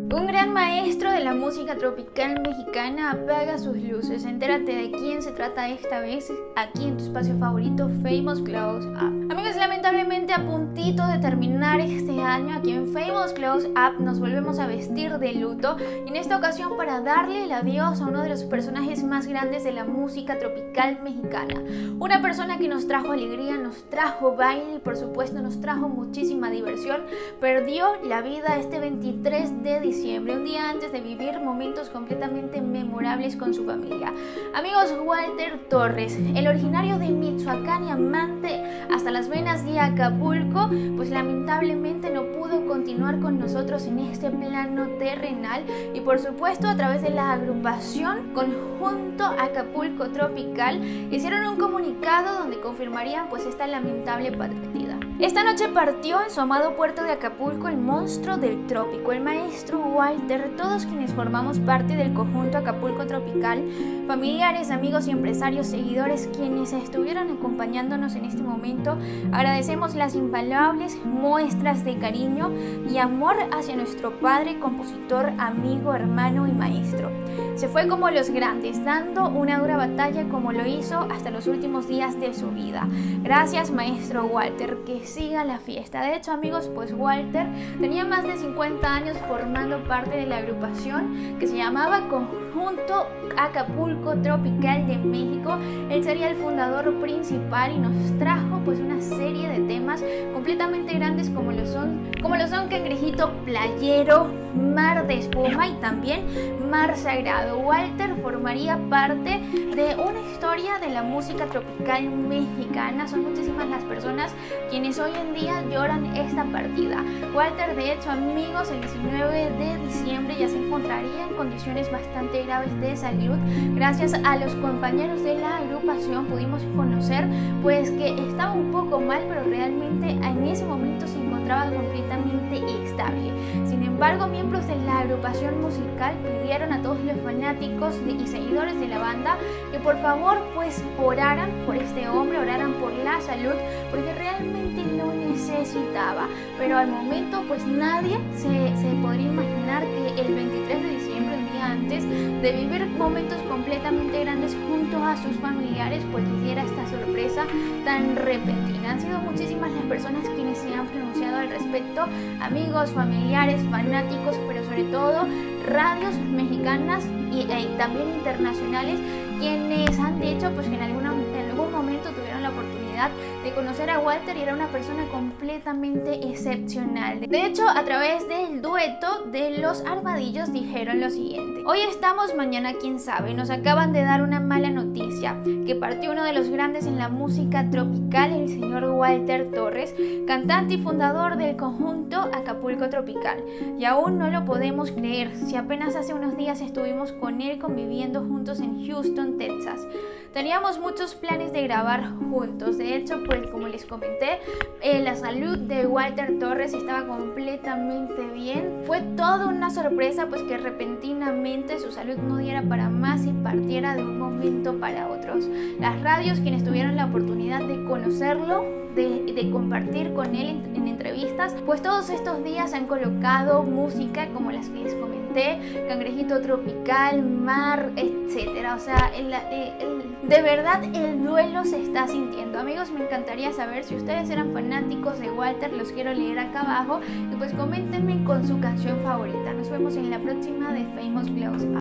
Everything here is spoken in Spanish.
Un gran maestro de la música tropical mexicana apaga sus luces. Entérate de quién se trata esta vez aquí en tu espacio favorito, Famous Close Up. Amigos, lamentablemente a puntito de terminar este año, aquí en Famous Close Up nos volvemos a vestir de luto, y en esta ocasión para darle el adiós a uno de los personajes más grandes de la música tropical mexicana. Una persona que nos trajo alegría, nos trajo baile y por supuesto nos trajo muchísima diversión. Perdió la vida este 23 de diciembre, un día antes de vivir momentos completamente memorables con su familia. Amigos, Walter Torres, el originario de Michoacán y amante hasta las venas de Acapulco, pues lamentablemente no pudo continuar con nosotros en este plano terrenal, y por supuesto a través de la agrupación Conjunto Acapulco Tropical hicieron un comunicado donde confirmarían pues esta lamentable partida. Esta noche partió en su amado puerto de Acapulco el monstruo del trópico, el maestro Walter. Todos quienes formamos parte del Conjunto Acapulco Tropical, familiares, amigos y empresarios, seguidores, quienes estuvieron acompañándonos en este momento, agradecemos las invaluables muestras de cariño y amor hacia nuestro padre, compositor, amigo, hermano y maestro. Se fue como los grandes, dando una dura batalla como lo hizo hasta los últimos días de su vida. Gracias, maestro Walter, que siga la fiesta. De hecho, amigos, pues Walter tenía más de 50 años formando parte de la agrupación que se llamaba Conjunto Acapulco Tropical de México. Él sería el fundador principal y nos trajo pues una serie de temas completamente grandes como lo son Cangrejito Playero, Mar de Espuma y también Mar Sagrado. Walter formaría parte de una historia de la música tropical mexicana. Son muchísimas las personas quienes hoy en día lloran esta partida. Walter, de hecho, amigos, el 19 de diciembre ya se encontraría en condiciones bastante graves de salud. Gracias a los compañeros de la agrupación pudimos conocer pues que estaba un poco mal, pero realmente en ese momento se encontraba completamente estable. Sin embargo, miembros de la agrupación musical pidieron a todos los fanáticos y seguidores de la banda que por favor pues oraran por este hombre, oraran por la salud, porque realmente lo necesitaba. Pero al momento pues nadie se podría imaginar que el 23 de diciembre, un día antes de vivir momentos completamente grandes junto a sus familiares, pues les diera esta sorpresa tan repentina. Han sido muchísimas las personas quienes se han pronunciado al respecto, amigos, familiares, fanáticos, pero sobre todo radios mexicanas y también internacionales, quienes han dicho pues que en algún momento tuvieron la oportunidad de conocer a Walter y era una persona completamente excepcional. De hecho, a través del dueto de Los Armadillos dijeron lo siguiente: hoy estamos, mañana quién sabe. Nos acaban de dar una mala noticia, que partió uno de los grandes en la música tropical, el señor Walter Torres, cantante y fundador del Conjunto Acapulco Tropical. Y aún no lo podemos creer, si apenas hace unos días estuvimos con él conviviendo juntos en Houston, Texas. Teníamos muchos planes de grabar juntos. De hecho, pues como les comenté, la salud de Walter Torres estaba completamente bien. Fue toda una sorpresa pues que repentinamente su salud no diera para más y partiera de un momento para otro. Las radios quienes tuvieron la oportunidad de conocerlo, de compartir con él en entrevistas, pues todos estos días han colocado música como las que les comenté, Cangrejito Tropical, Mar, etcétera. O sea, de verdad el duelo se está sintiendo. Amigos, me encantaría saber si ustedes eran fanáticos de Walter, los quiero leer acá abajo, y pues coméntenme con su canción favorita. Nos vemos en la próxima de Famous Close Up.